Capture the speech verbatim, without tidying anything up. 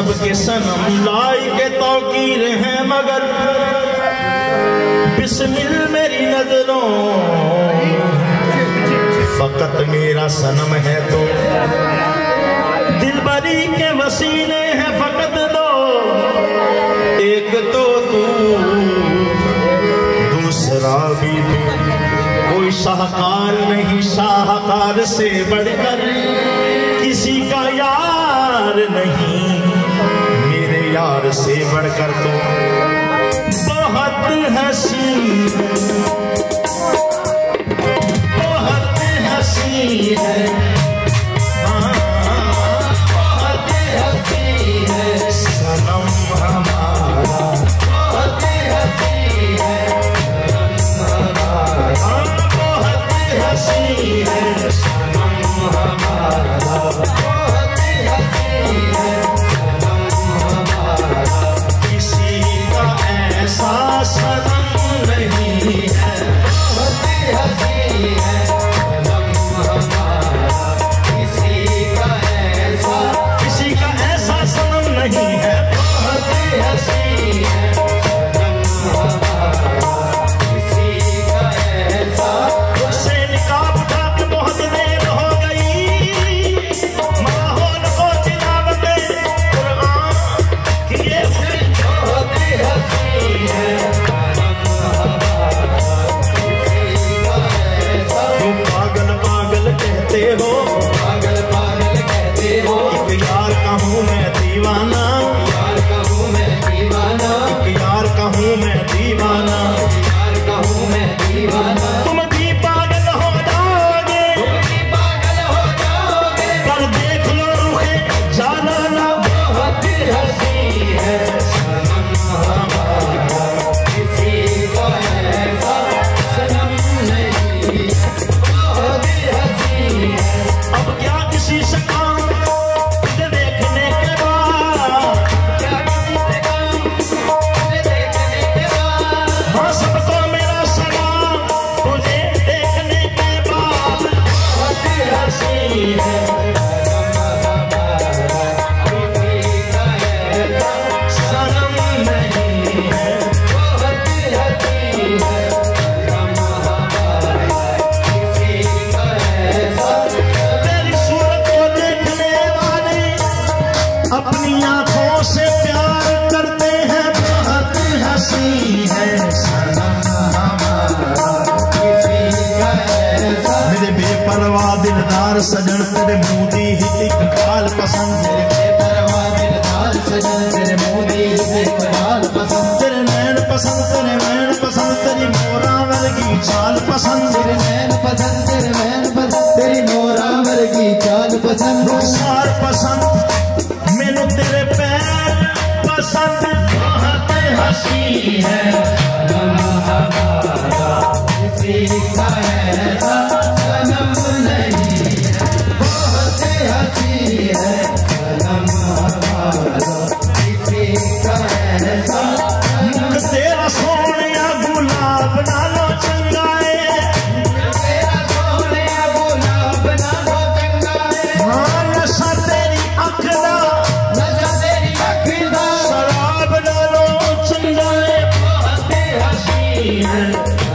सबके सनम लाई के तौकीर हैं मगर बिस्मिल मेरी नजरों फकत मेरा सनम है तो दिलबरी के वसीले हैं फकत दो एक तो तू दूसरा भी तू कोई शाहकार नहीं शाहकार से बढ़कर किसी का यार नहीं मेरे यार से बढ़कर तो बहुत हंसी बहुत हंसी है बहुत हंसी है सनम हमारा बहुत हंसी है बहुत हंसी है सनम हमारा बहुत हंसी है सनम हमारा किसी का ऐसा सनम नहीं है बहुत हंसी है सनम हमारा किसी का ऐसा किसी का ऐसा सनम नहीं है बहुत हंसी है सनम हमारा किसी का ऐसा उससे निकाब उठा के बहुत देर हो गई माहौल को तिलावत कुरान किए हुए बहुत हंसी है सनम हमारा किसी का ऐसा तुम पागल पागल कहते हो पागल पागल कहते हो एक यार का हूँ मैं दीवाना यार का हूँ मैं दीवाना एक यार का हूँ मैं दीवाना यार का हूँ मैं दीवाना तुम भी पागल हो जाओगे तुम भी पागल हो जाओगे पर देख लो रुखे जाना बहुत हंसी है सनम हमारा किसी का ऐसा सनम नहीं बहुत हंसी है अब क्या किसी से काम तुझे देखने के बाद क्या किसी से काम तुझे देखने के बाद हाँ सबको मेरा सलाम तुझे देखने के बाद बहुत हंसी है सनम नहीं है बहुत हंसी है किसी का ऐसा तेरी सूरत को देखने वाले अपनी आंखों से प्यार करते हैं बहुत हंसी है सनम हमारा किसी का ऐसा मेरे बेपरवाह दिलदार सजन तेरे मोदी ही एक खाल पसंद तेरे बेपरवाह दिलदार सजन तेरे मोदी ही एक खाल पसंद तेरे नैन पसंद तेरे वैन पसंद तेरी मोरा वर्गी चाल पसंद तेरे नैन पसंद तेरे वैन पसंद तेरी मोरा वर्गी चाल पसंद रुखसार पसंद मैनू तेरे पैर पसंद बहुत हंसी है सनम हमारा किसी का ऐसा सनम नहीं है बहुत हंसी है सनम हमारा किसी का ऐसा मुख तेरा सोनिया गुलाब नालो चंगाए तेरा सोनिया गुलाब नालो चंगाए हाँ नशा तेरी अख दा नशा तेरी अख दा शराब नालो चंगाए बहुत हंसी है